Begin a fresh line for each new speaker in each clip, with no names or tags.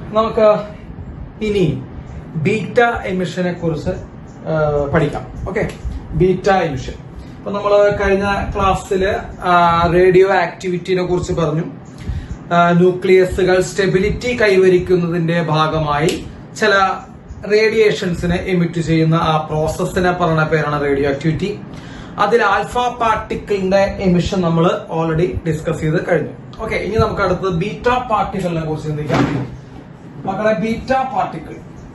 നമുക്ക് ഇനി ബീറ്റ എമിഷനെ കുറിച്ച് പഠിക്കാം. Okay, beta emission. അപ്പൊ നമ്മൾ കഴിഞ്ഞ ക്ലാസ്സിൽ റേഡിയോ ആക്ടിവിറ്റിനെ കുറിച്ച് പറഞ്ഞു. ന്യൂക്ലിയസുകൾ സ്റ്റെബിലിറ്റി കൈവരിക്കുന്നതിന്റെ ഭാഗമായി ചില റേഡിയേഷൻസിനെ എമിറ്റ് ചെയ്യുന്ന ആ പ്രോസസ്സിനെ പറയുന്ന പേരാണ് റേഡിയോ ആക്ടിവിറ്റി. അതിൽ ആൽഫ പാർട്ടിക്കിളിന്റെ എമിഷൻ നമ്മൾ ഓൾറെഡി ഡിസ്കസ് ചെയ്ത് കഴിഞ്ഞു. ഓക്കെ, ഇനി നമുക്ക് അടുത്തത് ബീറ്റ പാർട്ടിക്കിളിനെ കുറിച്ച് ചിന്തിക്കാം. മക്കളെ, ബീറ്റ പാർട്ടിക്കിൾ.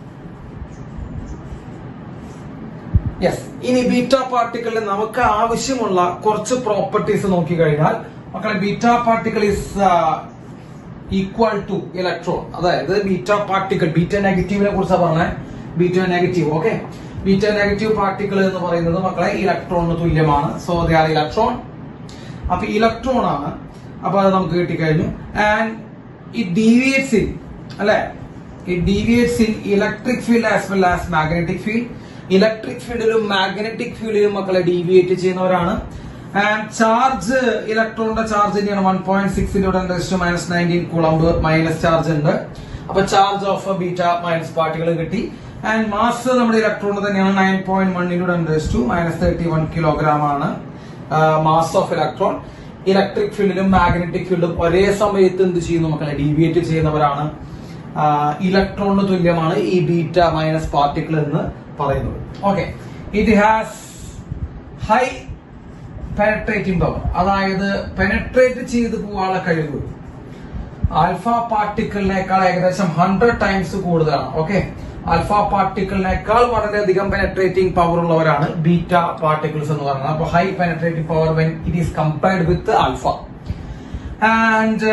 യെസ്, ഇനി ബീറ്റ പാർട്ടിക്കിളിൽ നമുക്ക് ആവശ്യമുള്ള കുറച്ച് പ്രോപ്പർട്ടീസ് നോക്കിക്കഴിഞ്ഞാൽ മക്കളെ, beta particle is equal to electron. അതായത് ബീറ്റ പാർട്ടിക്കിൾ, ബീറ്റ നെഗറ്റീവിനെ കുറിച്ചാണ് പറഞ്ഞത്. Beta negative. Okay, beta negative particle എന്ന് പറയുന്നത് മക്കളെ ഇലക്ട്രോണിന് തുല്യമാണ്. So they are electron. അപ്പൊ ഇലക്ട്രോൺ ആണ്. അപ്പൊ അത് നമുക്ക് കിട്ടിക്കഴിഞ്ഞു. ആൻഡ് ഇറ്റ് ഡീവിയേറ്റ്സ് ഇൻ, അല്ലെ, it deviates in electric field as well as magnetic field. Electric ഫീൽഡിലും മാഗ്നറ്റിക് ഫീൽഡിലും മക്കളെ ഡീവിയേറ്റ് ചെയ്യുന്നവരാണ്. ആൻഡ് ചാർജ്, ഇലക്ട്രോണിന്റെ ചാർജ് തന്നെയാണ് 1.6 × 10⁻⁹ കൂളംബ് മൈനസ് ചാർജ് ഉണ്ട്. അപ്പൊ charge of beta minus particle കിട്ടി. ആൻഡ് മാസ് നമ്മുടെ ഇലക്ട്രോണിന് തന്നെയാണ് 9.1 × 10⁻31 കിലോഗ്രാം ആണ് മാസ് ഓഫ് ഇലക്ട്രോൺ. ഇലക്ട്രിക് ഫീൽഡിലും മാഗ്നറ്റിക് ഫീൽഡും ഒരേ സമയത്ത് എന്ത് ചെയ്യുന്നു മക്കളെ, ഡീവിയേറ്റ് ചെയ്യുന്നവരാണ്. ഇലക്ട്രോണിന് തുല്യമാണ് ഈ ബീറ്റ മൈനസ് പാർട്ടിക്കിൾ എന്ന് പറയുന്നത്. Okay, it has high penetrating power. അതായത് പെനട്രേറ്റ് ചെയ്ത് പോകാനുള്ള കഴിവ് ആൽഫ പാർട്ടിക്കിളിനേക്കാൾ ഏകദേശം 100 ടൈംസ് കൂടുതലാണ്. ഓക്കെ, ആൽഫ പാർട്ടിക്കിളിനേക്കാൾ വളരെയധികം പെനട്രേറ്റിംഗ് പവർ ഉള്ളവരാണ് ബീറ്റ പാർട്ടിക്കിൾസ് എന്ന് പറയുന്നത്. അപ്പൊ high penetrating power when it is compared with alpha. And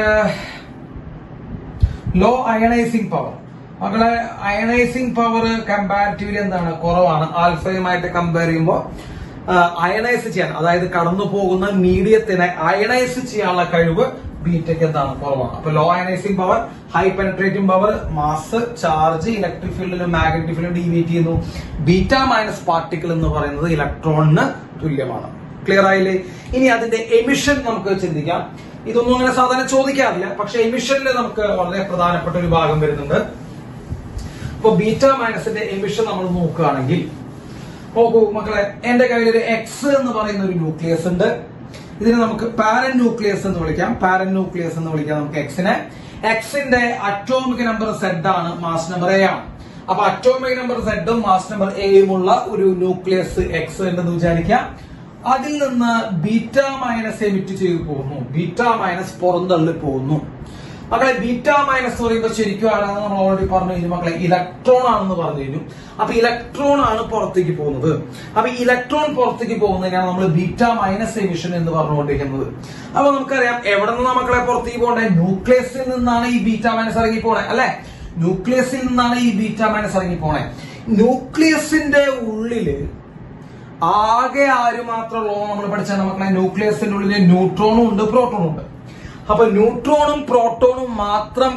low ionizing power. മക്കളെ, അയണൈസിംഗ് പവർ കമ്പാരിറ്റീവ്ലി എന്താണ്, കുറവാണ്. ആൽഫയുമായിട്ട് കമ്പയർ ചെയ്യുമ്പോൾ അയണൈസ് ചെയ്യാൻ, അതായത് കടന്നു പോകുന്ന മീഡിയത്തിനെ അയണൈസ് ചെയ്യാനുള്ള കഴിവ് ബീറ്റയ്ക്ക് എന്താണ്, കുറവാണ്. അപ്പൊ low ionizing power, high penetrating power, mass, charge electric ഫീൽഡിലും മാഗ്നറ്റിക് ഫീൽഡിലും ഡീവിയേറ്റ് ചെയ്യുന്നു. ബീറ്റ മൈനസ് പാർട്ടിക്കിൾ എന്ന് പറയുന്നത് ഇലക്ട്രോണിന് തുല്യമാണ്. ക്ലിയർ ആയില്ലേ? ഇനി അതിന്റെ എമിഷൻ നമുക്ക് ചിന്തിക്കാം. ഇതൊന്നും അങ്ങനെ സാധാരണ ചോദിക്കാറില്ല, പക്ഷെ എമിഷനിൽ നമുക്ക് വളരെ പ്രധാനപ്പെട്ട ഒരു ഭാഗം വരുന്നുണ്ട്. ഇപ്പൊ ബീറ്റ മൈനസിന്റെ എമിഷൻ നമ്മൾ നോക്കുകയാണെങ്കിൽ, നോക്കൂ മക്കളെ, എന്റെ കയ്യിൽ ഒരു എക്സ് എന്ന് പറയുന്ന ഒരു ന്യൂക്ലിയസ് ഉണ്ട്. ഇതിനെ നമുക്ക് പാരന്റ് ന്യൂക്ലിയസ് എന്ന് വിളിക്കാം. പാരന്റ് ന്യൂക്ലിയസ് എന്ന് വിളിക്കാം നമുക്ക് എക്സിനെ. എക്സിന്റെ അറ്റോമിക് നമ്പർ സെഡ് ആണ്, മാസ് നമ്പർ എ ആണ്. അപ്പൊ അറ്റോമിക് നമ്പർ സെഡും മാസ് നമ്പർ എയും ഉള്ള ഒരു ന്യൂക്ലിയസ് എക്സ് ഉണ്ടെന്ന് വിചാരിക്കാം. അതിൽ നിന്ന് ബീറ്റ മൈനസ് എമിറ്റ് ചെയ്തു പോകുന്നു, ബീറ്റ മൈനസ് പുറന്തള്ളി പോകുന്നു. മക്കളെ, ബീറ്റ മൈനസ് എന്ന് പറയുമ്പോൾ ശരിക്കും ആണെന്ന് നമ്മൾ ഓൾറെഡി പറഞ്ഞു കഴിഞ്ഞു മക്കളെ, ഇലക്ട്രോൺ ആണെന്ന് പറഞ്ഞു കഴിഞ്ഞു. അപ്പൊ ഇലക്ട്രോൺ ആണ് പുറത്തേക്ക് പോകുന്നത്. അപ്പൊ ഇലക്ട്രോൺ പുറത്തേക്ക് പോകുന്നതിനാണ് നമ്മൾ ബീറ്റ മൈനസ് എമിഷൻ എന്ന് പറഞ്ഞുകൊണ്ടിരിക്കുന്നത്. അപ്പൊ നമുക്കറിയാം എവിടെ നിന്നാണ് മക്കളെ പുറത്തേക്ക് പോകേണ്ടത്, ന്യൂക്ലിയസിൽ നിന്നാണ് ഈ ബീറ്റ മൈനസ് ഇറങ്ങി പോണേ, അല്ലെ? ന്യൂക്ലിയസിൽ നിന്നാണ് ഈ ബീറ്റ മൈനസ് ഇറങ്ങി പോണേ. ന്യൂക്ലിയസിന്റെ ഉള്ളില് ആകെ ആര് മാത്രമുള്ളൂ നമ്മൾ പഠിച്ചാൽ മക്കളെ, ന്യൂക്ലിയസിന്റെ ഉള്ളില് ന്യൂട്രോണും ഉണ്ട്, പ്രോട്ടോണും ഉണ്ട്. അപ്പൊ ന്യൂട്രോണും പ്രോട്ടോണും മാത്രം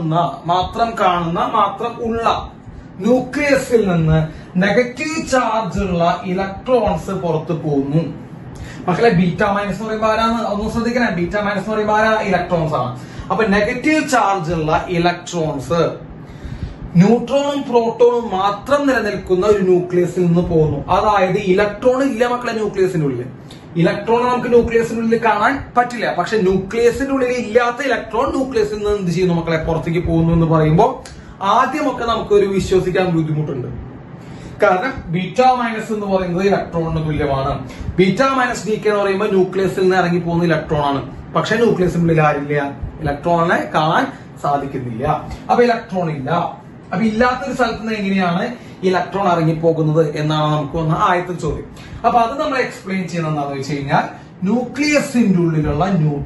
ഉള്ള ന്യൂക്ലിയസിൽ നിന്ന് നെഗറ്റീവ് ചാർജ് ഉള്ള ഇലക്ട്രോൺസ് പുറത്തു പോകുന്നു. മക്കളെ, ബീറ്റ മൈനസ് എന്ന് പറയുമ്പോൾ ആരാണ് ഒന്നും ശ്രദ്ധിക്കണേ, ബീറ്റ മൈനസ് എന്ന് പറയുമ്പോൾ ആരാ, ഇലക്ട്രോൺസ് ആണ്. അപ്പൊ നെഗറ്റീവ് ചാർജ് ഉള്ള ഇലക്ട്രോൺസ് ന്യൂട്രോണും പ്രോട്ടോണും മാത്രം നിലനിൽക്കുന്ന ഒരു ന്യൂക്ലിയസിൽ നിന്ന് പോകുന്നു. അതായത് ഇലക്ട്രോൺ ഇല്ല മക്കളെ ന്യൂക്ലിയസിന്റെ ഉള്ളിൽ. ഇലക്ട്രോൺ നമുക്ക് ന്യൂക്ലിയസിന്റെ ഉള്ളിൽ കാണാൻ പറ്റില്ല. പക്ഷെ ന്യൂക്ലിയസിന്റെ ഉള്ളിൽ ഇല്ലാത്ത ഇലക്ട്രോൺ ന്യൂക്ലിയസിൽ നിന്ന് എന്ത് ചെയ്യുന്നു മക്കളെ, പുറത്തേക്ക് പോകുന്നു എന്ന് പറയുമ്പോൾ ആദ്യമൊക്കെ നമുക്കൊരു വിശ്വസിക്കാൻ ബുദ്ധിമുട്ടുണ്ട്. കാരണം ബീറ്റ മൈനസ് എന്ന് പറയുന്നത് ഇലക്ട്രോണിന് തുല്യമാണ്. ബീറ്റ മൈനസ് ഡി കെ എന്ന് പറയുമ്പോൾ ന്യൂക്ലിയസിൽ നിന്ന് ഇറങ്ങി പോകുന്ന ഇലക്ട്രോൺ ആണ്. പക്ഷെ ന്യൂക്ലിയസിനുള്ളിൽ ആരില്ല, ഇലക്ട്രോണിനെ കാണാൻ സാധിക്കുന്നില്ല. അപ്പൊ ഇലക്ട്രോൺ ഇല്ല. അപ്പൊ ഇല്ലാത്തൊരു സ്ഥലത്ത് നിന്ന് എങ്ങനെയാണ് ഇലക്ട്രോൺ ഇറങ്ങിപ്പോകുന്നത് എന്നാണ് നമുക്ക് വന്ന ആദ്യത്തെ ചോദ്യം. അപ്പൊ അത് നമ്മൾ എക്സ്പ്ലെയിൻ ചെയ്യുന്നത് എന്താണെന്ന് വെച്ച് കഴിഞ്ഞാൽ, ന്യൂക്ലിയസിന്റെ ഉള്ളിലുള്ള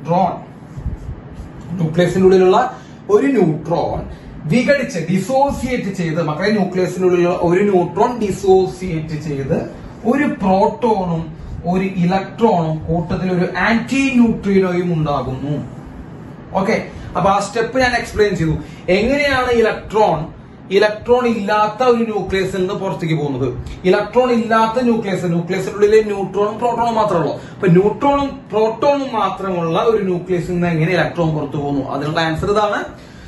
ഒരു ന്യൂട്രോൺ വിഘടിച്ച് ഡിസോസിയേറ്റ് ചെയ്ത് മക്കളെ, ന്യൂക്ലിയസിന്റെ ഉള്ളിലുള്ള ഒരു ന്യൂട്രോൺ ഡിസോസിയേറ്റ് ചെയ്ത് ഒരു പ്രോട്ടോണും ഒരു ഇലക്ട്രോണും കൂട്ടത്തിൽ ഒരു ആന്റി ന്യൂട്രീനോയും ഉണ്ടാകുന്നു. ഓക്കെ, അപ്പൊ ആ സ്റ്റെപ്പ് ഞാൻ എക്സ്പ്ലെയിൻ ചെയ്തു. എങ്ങനെയാണ് ഇലക്ട്രോൺ ഇല്ലാത്ത ഒരു ന്യൂക്ലിയസിൽ നിന്ന് പുറത്തേക്ക് പോകുന്നത്? ഇലക്ട്രോൺ ഇല്ലാത്ത ന്യൂക്ലിയസിനുള്ളിലെ ന്യൂട്രോണും പ്രോട്ടോണും മാത്രമേ ഉള്ളൂ. അപ്പൊ ന്യൂട്രോണും പ്രോട്ടോണും മാത്രമുള്ള ഒരു ന്യൂക്ലിയസിൽ നിന്ന് എങ്ങനെ ഇലക്ട്രോൺ പുറത്തു പോകുന്നു? അതിനുള്ള ആൻസർ ഇതാണ്.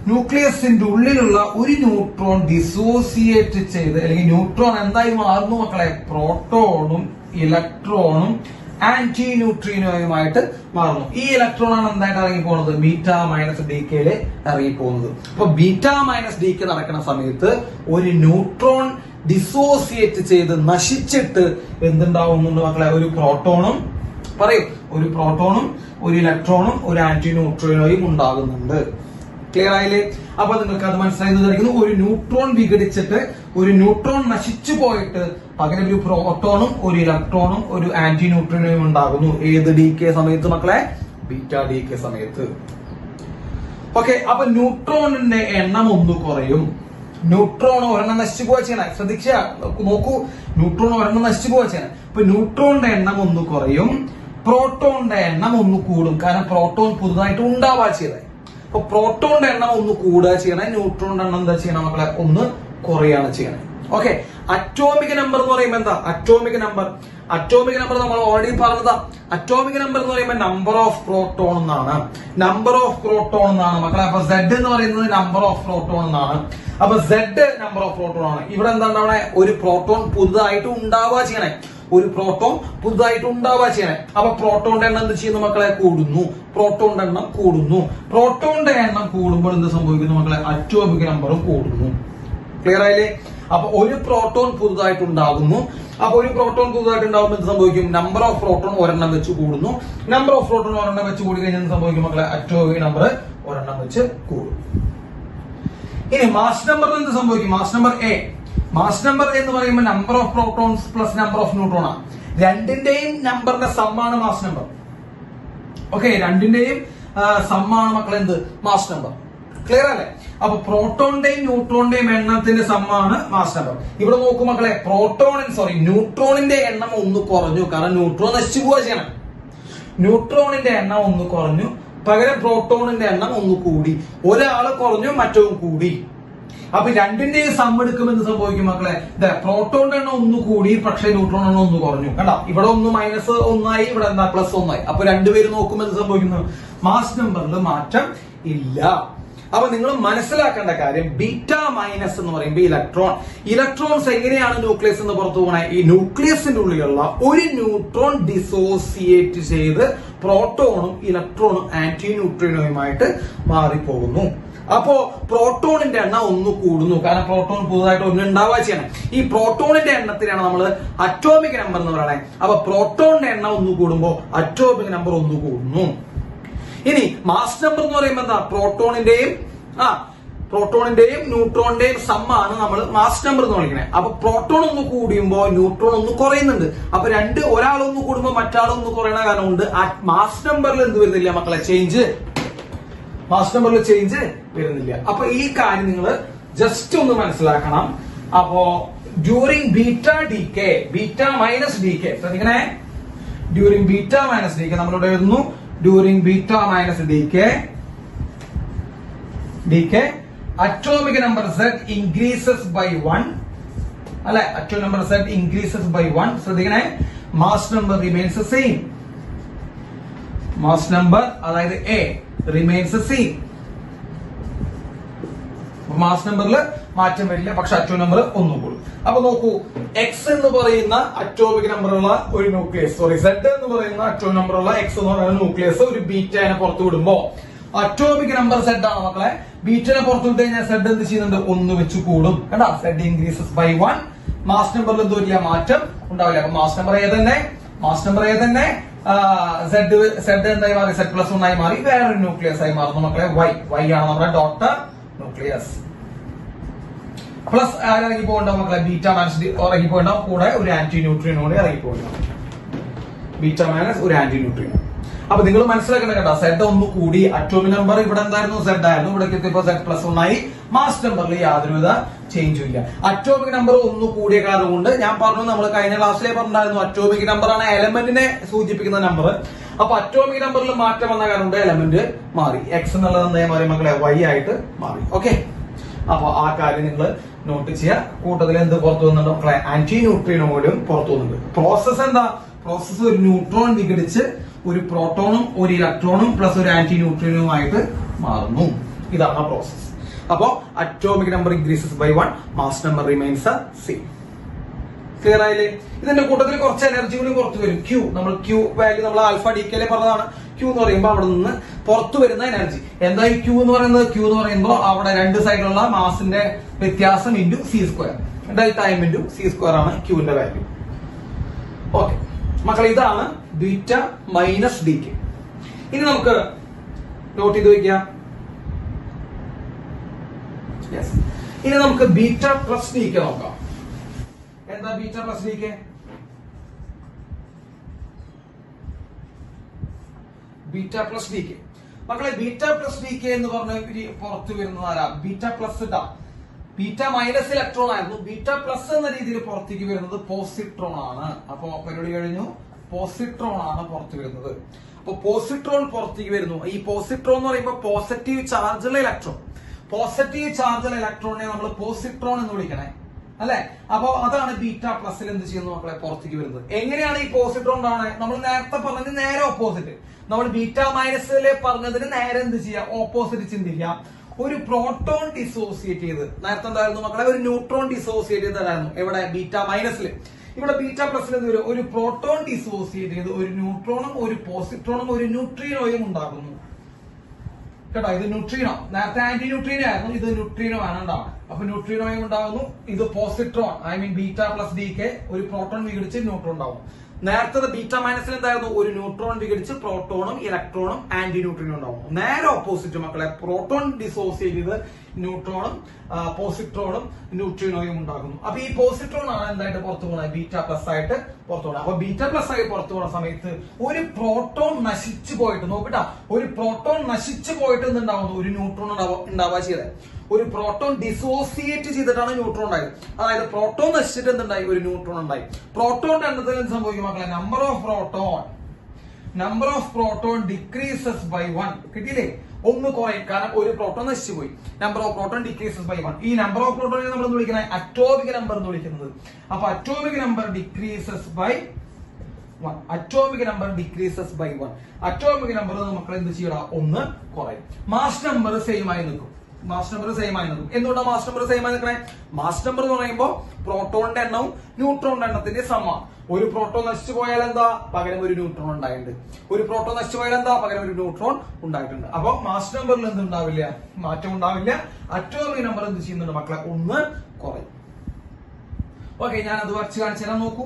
ന്യൂക്ലിയസിന്റെ ഉള്ളിലുള്ള ഒരു ന്യൂട്രോൺ ഡിസോസിയേറ്റ് ചെയ്ത് അല്ലെങ്കിൽ ന്യൂട്രോൺ എന്തായി മാറുന്നു മക്കളെ? പ്രോട്ടോണും ഇലക്ട്രോണും ആന്റി ന്യൂട്രീനോയുമായിട്ട് മാറുന്നു. ഈ ഇലക്ട്രോൺ ആണ് എന്തായിട്ട് ഇറങ്ങി പോകുന്നത്? ബീറ്റ മൈനസ് ഡി കെയില് ഇറങ്ങി പോകുന്നത്. അപ്പൊ ബീറ്റ മൈനസ് ഡി കെ നടക്കുന്ന സമയത്ത് ഒരു ന്യൂട്രോൺ ഡിസോസിയേറ്റ് ചെയ്ത് നശിച്ചിട്ട് എന്തുണ്ടാവുന്നുണ്ട് മക്കളെ? ഒരു പ്രോട്ടോണും പറയൂ, ഒരു പ്രോട്ടോണും ഒരു ഇലക്ട്രോണും ഒരു ആന്റി ന്യൂട്രീനോയും ഉണ്ടാകുന്നുണ്ട്. ക്ലിയർ ആയില്ലേ? അപ്പൊ നിങ്ങൾക്ക് അത് മനസ്സിലായി വിചാരിക്കുന്നു. ഒരു ന്യൂട്രോൺ വിഘടിച്ചിട്ട് ഒരു ന്യൂട്രോൺ നശിച്ചു പോയിട്ട് പകരം ഒരു പ്രോട്ടോണും ഒരു ഇലക്ട്രോണും ഒരു ആന്റി ന്യൂട്രീനോയും ഉണ്ടാകുന്നു. ഏത് ഡി കെ സമയത്ത് മക്കളെ? ബീറ്റ ഡി കെ സമയത്ത്. ഓക്കെ, അപ്പൊ ന്യൂട്രോണിന്റെ എണ്ണം ഒന്ന് കുറയും. ന്യൂട്രോൺ ഒരെണ്ണം നശിച്ചു പോവാ ചെയ്യണേ. ശ്രദ്ധിക്കുക, നോക്കൂ, ന്യൂട്രോൺ ഒരെണ്ണം നശിച്ചു പോവാ ചെയ്യണേ. അപ്പൊ ന്യൂട്രോണിന്റെ എണ്ണം ഒന്ന് കുറയും, പ്രോട്ടോണിന്റെ എണ്ണം ഒന്ന് കൂടും. കാരണം പ്രോട്ടോൺ പുതുതായിട്ട് ഉണ്ടാവാ ചെയ്തേ. അപ്പൊ പ്രോട്ടോണിന്റെ എണ്ണം ഒന്ന് കൂടുക ചെയ്യണേ, ന്യൂട്രോണിന്റെ എണ്ണം എന്താ ചെയ്യണം മക്കളെ? ഒന്ന് കുറയാണ് ചെയ്യണേ. ഓക്കെ, അറ്റോമിക് നമ്പർ എന്ന് പറയുമ്പോൾ എന്താ? അറ്റോമിക് നമ്പർ നമ്മൾ ഓൾറെഡി പറഞ്ഞതാ. അറ്റോമിക് നമ്പർ എന്ന് പറയുമ്പോൾ നമ്പർ ഓഫ് പ്രോട്ടോൺ എന്നാണ്. നമ്പർ ഓഫ് പ്രോട്ടോൺ എന്നാണ് മക്കളെ. അപ്പൊ Z എന്ന് പറയുന്നത് നമ്പർ ഓഫ് പ്രോട്ടോൺ എന്നാണ്. അപ്പൊ Z നമ്പർ ഓഫ് പ്രോട്ടോൺ ആണ്. ഇവിടെ എന്താണ് അവിടെ? ഒരു പ്രോട്ടോൺ പുതുതായിട്ട് ഉണ്ടാവുക ചെയ്യണേ. ഒരു പ്രോട്ടോൺ പുതുതായിട്ട് ഉണ്ടാവുക ചെയ്യണേ. അപ്പൊ പ്രോട്ടോണിന്റെ എണ്ണം എന്ത് ചെയ്യുന്നു മക്കളെ? കൂടുന്നു. പ്രോട്ടോണിന്റെ എണ്ണം കൂടുന്നു. പ്രോട്ടോണിന്റെ എണ്ണം കൂടുമ്പോൾ എന്ത് സംഭവിക്കുന്നു മക്കളെ? അറ്റോമിക് നമ്പറും കൂടുന്നു. ക്ലിയർ ആയില്ലേ? അപ്പൊ ഒരു പ്രോട്ടോൺ പുതുതായിട്ട് ഉണ്ടാകുന്നു. അപ്പൊ ഒരു പ്രോട്ടോൺ പുതുതായിട്ട് ഉണ്ടാകുമ്പോൾ എന്ത് സംഭവിക്കും? നമ്പർ ഓഫ് പ്രോട്ടോൺ ഒരെണ്ണം വെച്ച് കൂടുന്നു. നമ്പർ ഓഫ് പ്രോട്ടോൺ ഒരെണ്ണം വെച്ച് കൂടി കഴിഞ്ഞാൽ എന്ത് സംഭവിക്കും മക്കളെ? അറ്റോമിക് നമ്പർ ഒരെണ്ണം വെച്ച് കൂടും. ഇനി മാസ് നമ്പറിൽ എന്ത് സംഭവിക്കും? Mass number A. Mass number എന്ന് പറയുമ്പോൾ number of protons plus number of neutron ആണ്. രണ്ടിന്റെയും നമ്പറിന്റെ സമ്മാണ് മാസ് നമ്പർ. ഓക്കെ, രണ്ടിന്റെയും സമ്മാണ് മക്കളെ എന്ത്? Mass number. ക്ലിയർ അല്ലേ? അപ്പൊ പ്രോട്ടോണിന്റെയും ന്യൂട്രോണിന്റെയും എണ്ണത്തിന്റെ സമ്മാണ് മാസ് നമ്പർ. ഇവിടെ നോക്കൂ മക്കളെ, ന്യൂട്രോണിന്റെ എണ്ണം ഒന്ന് കുറഞ്ഞു. കാരണം ന്യൂട്രോൺ നശിച്ചു പോവുക ചെയ്യണം. ന്യൂട്രോണിന്റെ എണ്ണം ഒന്ന് കുറഞ്ഞു, പകരം പ്രോട്ടോണിന്റെ എണ്ണം ഒന്ന് കൂടി. ഒരാള് കുറഞ്ഞു, മറ്റവും കൂടി. അപ്പൊ രണ്ടിന്റെയും സം എടുക്കുമെന്ന് സംഭവിക്കും മക്കളെ? പ്രോട്ടോണിന്റെ എണ്ണം ഒന്ന് കൂടി, പക്ഷെ ന്യൂട്രോൺ എണ്ണം ഒന്ന് കുറഞ്ഞു. കണ്ട, ഇവിടെ ഒന്ന് മൈനസ് ഒന്നായി, ഇവിടെ എന്താ പ്ലസ് ഒന്നായി. അപ്പൊ രണ്ടുപേരും നോക്കുമ്പോൾ എന്ത് സംഭവിക്കുന്നു? മാസ് നമ്പറിൽ മാറ്റം ഇല്ല. അപ്പൊ നിങ്ങൾ മനസ്സിലാക്കേണ്ട കാര്യം, ബീറ്റ മൈനസ് എന്ന് പറയുമ്പോൾ ഇലക്ട്രോൺസ് എങ്ങനെയാണ് ന്യൂക്ലിയസ് എന്ന് പുറത്തു പോകണേ? ഈ ന്യൂക്ലിയസിന്റെ ഉള്ളിലുള്ള ഒരു ന്യൂട്രോൺ ഡിസോസിയേറ്റ് ചെയ്ത് പ്രോട്ടോണും ഇലക്ട്രോണും ആന്റി ന്യൂട്രീനോയുമായിട്ട് മാറിപ്പോകുന്നു. അപ്പോ പ്രോട്ടോണിന്റെ എണ്ണം ഒന്ന് കൂടുന്നു. കാരണം പ്രോട്ടോൺ പുതുതായിട്ട് ഒന്ന് ഉണ്ടാവുക ചെയ്യണം. ഈ പ്രോട്ടോണിന്റെ എണ്ണത്തിനാണ് നമ്മൾ അറ്റോമിക് നമ്പർ എന്ന് പറയുന്നത്. അപ്പൊ പ്രോട്ടോണിന്റെ എണ്ണം ഒന്ന് കൂടുമ്പോൾ അറ്റോമിക് നമ്പർ ഒന്ന് കൂടുന്നു. ഇനി മാസ് നമ്പർ എന്ന് പറയുമ്പോൾ എന്താ? പ്രോട്ടോണിന്റെയും ന്യൂട്രോണിന്റെയും സമ്മാണ് നമ്മൾ മാസ് നമ്പർ എന്ന് വിളിക്കണേ. അപ്പൊ പ്രോട്ടോൺ ഒന്ന് കൂടുമ്പോൾ ന്യൂട്രോൺ ഒന്ന് കുറയുന്നുണ്ട്. അപ്പൊ ഒരാളൊന്ന് കൂടുമ്പോൾ മറ്റാളൊന്ന് കുറയണ കാരണം കൊണ്ട് മാസ് നമ്പറിൽ എന്ത് വരുന്നില്ല മക്കളെ? മാസ് നമ്പറിൽ ചേഞ്ച് വരുന്നില്ല. അപ്പൊ ഈ കാര്യം നിങ്ങൾ ജസ്റ്റ് ഒന്ന് മനസ്സിലാക്കണം. അപ്പോ during beta decay, beta minus decay, ശ്രദ്ധിക്കണേ, during beta minus decay നമ്മളിവിടെ എഴുതുന്നു. During beta minus decay atomic number Z increases by 1. അല്ലെ, atomic number Z increases by 1. ശ്രദ്ധിക്കണേ, mass number remains the same. mass number അതായത് A remains the same. Mass നമ്പറിൽ മാറ്റം വരില്ല, പക്ഷെ atomic number ഒന്നും കൂടും. അപ്പൊ നോക്കൂ, എക്സ് എന്ന് പറയുന്ന അറ്റോമിക് നമ്പറുള്ള ഒരു ന്യൂക്ലിയസ്, Z എന്ന് പറയുന്ന അറ്റോമിക് നമ്പറുള്ള എക്സ് എന്ന് പറയുന്ന ന്യൂക്ലിയസ് ഒരു ബീറ്റനെ പുറത്തു വിടുമ്പോ അറ്റോമിക് നമ്പർ Z ആണ് മക്കളെ. ബീറ്റനെ പുറത്തു വിട്ട് കഴിഞ്ഞാൽ Z എന്ത് ചെയ്യുന്നുണ്ട്? ഒന്ന് വെച്ച് കൂടും. കണ്ടാ, Z ഇൻക്രീസസ് ബൈ 1. മാസ് നമ്പറിൽ എന്തോ ഇല്ല, മാറ്റം ഉണ്ടാവില്ല. അപ്പൊ മാസ് നമ്പർ ഏതന്നെ Z എന്തായി മാറി? Z+1 ആയി മാറി, വേറൊരു ന്യൂക്ലിയസ് ആയി മാറുന്നു മക്കളെ. Y ആണ് നമ്മുടെ ഡോട്ടർ ന്യൂക്ലിയസ്. പ്ലസ് ആരിറങ്ങി പോകണ്ടാവും മക്കളെ? ബീറ്റ മൈനസ് ഇറങ്ങി പോകണ്ടാവും, കൂടെ ഒരു ആന്റി ന്യൂട്രീനോ കൂടെ ഇറങ്ങി പോകണ്ടാവും. ബീറ്റ മൈനസ് ഒരു ആന്റി ന്യൂട്രീനോ. അപ്പൊ നിങ്ങൾ മനസ്സിലാക്കണം കേട്ടോ, Z ഒന്ന് കൂടി. അറ്റോമിക് നമ്പർ ഇവിടെ എന്തായിരുന്നു? Z ആയിരുന്നു. ഇവിടെ എത്തിയപ്പോ Z+1 ആയി. മാസ് നമ്പറിൽ യാതൊരുവിധ ചേഞ്ചും ഇല്ല. അറ്റോമിക് നമ്പർ ഒന്ന് കൂടിയ കാരണം കൊണ്ട് ഞാൻ പറഞ്ഞു, നമ്മൾ കഴിഞ്ഞ ക്ലാസ്സിലെ പറഞ്ഞിട്ടുണ്ടായിരുന്നു, അറ്റോമിക് നമ്പർ ആണ് എലമെന്റിനെ സൂചിപ്പിക്കുന്ന നമ്പർ. അപ്പൊ അറ്റോമിക് നമ്പറിൽ മാറ്റം വന്ന കാരണം കൊണ്ട് എലമെന്റ് മാറി. എക്സ് എന്നുള്ളത് എന്തായി മാറി മക്കളെ? Y ആയിട്ട് മാറി. ഓക്കെ, അപ്പൊ ആ കാര്യം നിങ്ങൾ നോട്ട് ചെയ്യുക. കൂട്ടത്തിൽ എന്ത് പുറത്തു വന്നുണ്ടോ മക്കളെ? ആന്റി ന്യൂട്രീനോ പോലും പുറത്തു വന്നിട്ടുണ്ട്. പ്രോസസ് എന്താ? പ്രോസസ് ഒരു ന്യൂട്രോൺ വിഘടിച്ച് ഒരു പ്രോട്ടോണും ഒരു ഇലക്ട്രോണും പ്ലസ് ഒരു ആന്റി ന്യൂട്രീനുമായിട്ട് മാറുന്നു. ഇതാണ് പ്രോസസ്. അപ്പോ atomic number increases by 1, mass number remains same. Clear ആയില്ലേ? ഇതിന്റെ കൂട്ടത്തിൽ കുറച്ച് എനർജി കൂടി പുറത്തു വരും. ക്യൂ, നമ്മൾ ക്യൂ വാല്യൂ നമ്മൾ ആൽഫ ഡിക്കയിലെ പറഞ്ഞതാണ്. ക്യൂ എന്ന് പറയുമ്പോൾ അവിടെ നിന്ന് പുറത്തു വരുന്ന എനർജി എന്താ ഈ ക്യൂ എന്ന് പറയുന്നത്? ക്യൂ എന്ന് പറയുമ്പോൾ അവിടെ രണ്ട് സൈഡിലുള്ള മാസിന്റെ വ്യത്യാസം into C square, time into C square ആണ് ക്യൂവിന്റെ വാല്യൂ. ഓക്കെ മക്കളെ, ഇതാണ് ബീറ്റ മൈനസ് ഡി കെ. ഇനി നമുക്ക് നോട്ട് ചെയ്ത് വെക്കാം. ഇനി നമുക്ക് ബീറ്റ പ്ലസ് ഡി കെ നോക്കാം. എന്താ beta plus decay? Beta plus decay മക്കളെ, ബീറ്റ പ്ലസ് ഡി കെ എന്ന് പറഞ്ഞ പുറത്തു വരുന്നത് ആരാ? ബീറ്റ പ്ലസ് ഇട്ടാ. ബീറ്റ മൈനസ് ഇലക്ട്രോൺ ആയിരുന്നു. ബീറ്റ പ്ലസ് എന്ന രീതിയിൽ പുറത്തേക്ക് വരുന്നത് പോസിട്രോൺ ആണ്. അപ്പൊ പരിപാടി കഴിഞ്ഞു. പോസിട്രോൺ ആണ് പുറത്തു വരുന്നത്. അപ്പൊ പോസിട്രോൺ പുറത്തേക്ക് വരുന്നു. ഈ പോസിട്രോൺ എന്ന് പറയുമ്പോൾ പോസിറ്റീവ് ചാർജുള്ള ഇലക്ട്രോൺ. പോസിറ്റീവ് ചാർജുള്ള ഇലക്ട്രോണിനെ നമ്മൾ പോസിട്രോൺ എന്ന് വിളിക്കണേ, അല്ലെ? അപ്പൊ അതാണ് ബീറ്റ പ്ലസിൽ എന്ത് ചെയ്യുന്നു മക്കളെ? പുറത്തേക്ക് വരുന്നത്. എങ്ങനെയാണ് ഈ പോസിട്രോൺ ഉണ്ടാവുന്നത്? നമ്മൾ നേരത്തെ പറഞ്ഞതിന് നേരെ ഓപ്പോസിറ്റ്. നമ്മൾ ബീറ്റ മൈനസിലെ പറഞ്ഞതിന് നേരെ എന്ത് ചെയ്യാം? ഓപ്പോസിറ്റ് ചിന്തിക്കാം. ഒരു പ്രോട്ടോൺ ഡിസോസിയേറ്റ് ചെയ്ത്, നേരത്തെ എന്തായിരുന്നു മക്കളെ? ഒരു ന്യൂട്രോൺ ഡിസോസിയേറ്റ് ചെയ്തതായിരുന്നു. എവിടെ? ബീറ്റ മൈനസിൽ. ഇവിടെ ബീറ്റ പ്ലസിൽ എന്ത് വരും? ഒരു പ്രോട്ടോൺ ഡിസോസിയേറ്റ് ചെയ്ത് ഒരു ന്യൂട്രോണും ഒരു പോസിട്രോണും ഒരു ന്യൂട്രീനോയും ഉണ്ടാകുന്നു. കേട്ടോ, ഇത് ന്യൂട്രീനോ. നേരത്തെ ആന്റി ന്യൂട്രീനോ ആയിരുന്നു, ഇത് ന്യൂട്രീനോ ആണ് ഉണ്ടാവുന്നത്. അപ്പൊ ന്യൂട്രീനോയും ഉണ്ടാകുന്നു. ഇത് positron, I mean beta plus decay, ഒരു പ്രോട്ടോൺ വിഘടിച്ച് ന്യൂട്രോൺ ഉണ്ടാവും. നേരത്തെ ബീറ്റ മൈനസിൽ എന്തായിരുന്നു? ഒരു ന്യൂട്രോൺ വിഘടിച്ച് പ്രോട്ടോണും ഇലക്ട്രോണും ആന്റി ന്യൂട്രീനും ഉണ്ടാവും. നേരെ ഓപ്പോസിറ്റ് മക്കളെ, പ്രോട്ടോൺ ഡിസോസിയേറ്റ് ചെയ്ത് ന്യൂട്രോണും പോസിട്രോണും ന്യൂട്രീനോയും ഉണ്ടാകുന്നു. അപ്പൊ ഈ പോസിട്രോൺ ആണ് എന്തായിട്ട് പുറത്തു പോകുന്നത്? ബീറ്റ പ്ലസ് ആയിട്ട് പുറത്തു പോകുന്നത്. അപ്പൊ ബീറ്റ പ്ലസ് ആയി പുറത്തു പോകുന്ന സമയത്ത് ഒരു പ്രോട്ടോൺ നശിച്ചു പോയിട്ട്, നോക്കട്ടാ, ഒരു പ്രോട്ടോൺ നശിച്ചു പോയിട്ട് എന്തുണ്ടാവുന്നു? ഒരു ന്യൂട്രോൺ ഉണ്ടാവുക ചെയ്തത്. ഒരു പ്രോട്ടോൺ ഡിസോസിയേറ്റ് ചെയ്തിട്ടാണ് ന്യൂട്രോൺ ഉണ്ടായത്. അതായത് പ്രോട്ടോൺ നശിച്ചിട്ട് എന്തുണ്ടായി? ഒരു ന്യൂട്രോൺ ഉണ്ടായി. പ്രോട്ടോൺ എണ്ണത്തിൽ എന്ത് സംഭവിക്കും മക്കളെ? Number of proton decreases by 1. കിട്ടിയില്ലേ? ഒന്ന് കുറയും, കാരണം ഒരു പ്രോട്ടോൺ നശിച്ചു പോയി. Number of proton decreases by 1. ഈ നമ്പർ ഓഫ് പ്രോട്ടോൺ നമ്മൾ വിളിക്കുന്നത് അറ്റോമിക് നമ്പർ എന്ന് വിളിക്കുന്നത്. അപ്പൊ atomic number decreases by 1. Atomic number decreases by 1. Atomic number നമുക്ക് എന്ത് ചെയ്യണം? ഒന്ന് കുറയും. മാസ് നമ്പർ സെയിം ആയി നിൽക്കും. മാസ് നമ്പർ സെയിം ആയി നിൽക്കും. എന്തുകൊണ്ടാണ് മാസ് നമ്പർ സെയിം ആയി നിൽക്കണേ? മാസ് നമ്പർ എന്ന് പറയുമ്പോൾ പ്രോട്ടോണിന്റെ എണ്ണവും ന്യൂട്രോണിന്റെ എണ്ണത്തിന്റെ സമാണ്. ഒരു പ്രോട്ടോൺ നശിച്ചു പോയാൽ എന്താ? പകരം ഒരു ന്യൂട്രോൺ ഉണ്ടായിട്ടുണ്ട്. ഒരു പ്രോട്ടോൺ നശിച്ചു പോയാൽ എന്താ? പകരം ഒരു ന്യൂട്രോൺ ഉണ്ടായിട്ടുണ്ട്. അപ്പൊ മാസ് നമ്പറിൽ എന്തുണ്ടാവില്ല? മാറ്റം ഉണ്ടാവില്ല. അറ്റോമിക് നമ്പർ എന്ത് ചെയ്യുന്നുണ്ട് മക്കളെ? ഒന്ന് കുറയും. ഓക്കെ, ഞാൻ അത് വരച്ച് കാണിച്ചു തരാൻ. നോക്കൂ,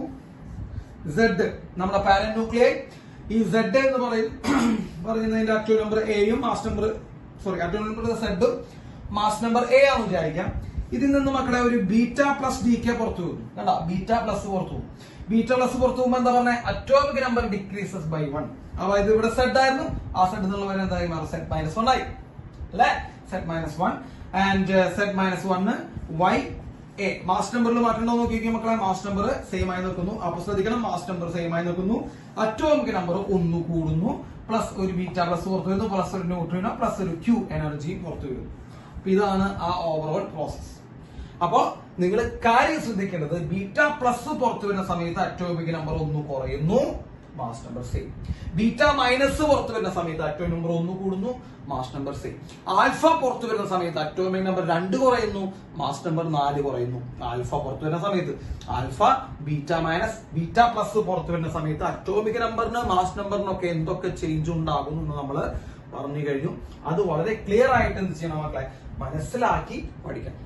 Z നമ്മുടെ പാരന്റ് ന്യൂക്ലിയർ. ഈ Z എന്ന് പറയുന്നതിന്റെ അറ്റോമിക് നമ്പർ എയും mass number atomic number Z mass number A ആണെന്ന് വിചാരിക്കാം. ഇതിൽ നിന്ന് മക്കളെ ഒരു ബീറ്റ പ്ലസ് ഡി കെ പുറത്തു പോകും. കണ്ടാ, ബീറ്റ പ്ലസ് പുറത്തു പോകും. ബീറ്റ പ്ലസ് പുറത്തു പോകുമ്പോൾ എന്താ പറഞ്ഞത്? Atomic number decreases by 1. അതായത് ഇവിടെ Z ആയിരുന്നു, ആ Z എന്നുള്ള വരെ എന്തായി മാറും? Z മൈനസ് 1 ആയി, അല്ലെ? Z minus 1 and Z minus 1 Y A. Mass നമ്പറിൽ മാറ്റം ഉണ്ടോ നോക്കിയിരിക്കും മക്കളെ? മാസ് നമ്പർ സെയിം ആയി നിൽക്കുന്നു. അപ്പൊ ശ്രദ്ധിക്കണം, മാസ് നമ്പർ സെയിം ആയി നിൽക്കുന്നു. അറ്റോമിക് നമ്പർ ഒന്ന് കൂടുന്നു. പ്ലസ് ഒരു ബീറ്റ പ്ലസ് പുറത്തു വരുന്നു, പ്ലസ് ഒരു ന്യൂട്രീനോ, പ്ലസ് ഒരു ക്യൂ എനർജി പുറത്തു വരുന്നു. അപ്പൊ ഇതാണ് ആ ഓവറോൾ പ്രോസസ്. അപ്പൊ നിങ്ങൾ കാര്യം ശ്രദ്ധിക്കേണ്ടത്, ബീറ്റ പ്ലസ് പുറത്തു വരുന്ന സമയത്ത് അറ്റോമിക് നമ്പർ ഒന്ന് കുറയുന്നു, mass number same. Beta minus പുറത്തു വരുന്ന സമയത്ത് അറ്റോമിക് നമ്പർ ഒന്ന് കൂടുന്നു, മാസ് നമ്പർ സെയിം. ആൽഫ പുറത്തു വരുന്ന സമയത്ത് അറ്റോമിക് നമ്പർ 2 കുറയുന്നു, മാസ് നമ്പർ 4 കുറയുന്നു. ആൽഫ പുറത്തു വരുന്ന സമയത്ത് alpha beta minus beta plus പുറത്തു വരുന്ന സമയത്ത് അറ്റോമിക് നമ്പറിന് മാസ് നമ്പറിനൊക്കെ എന്തൊക്കെ ചേഞ്ച് ഉണ്ടാകുന്നു എന്ന് നമ്മൾ പറഞ്ഞു കഴിഞ്ഞു. അത് വളരെ ക്ലിയർ ആയിട്ട് എന്ത് ചെയ്യണം മക്കളെ? മനസ്സിലാക്കി പഠിക്കണം.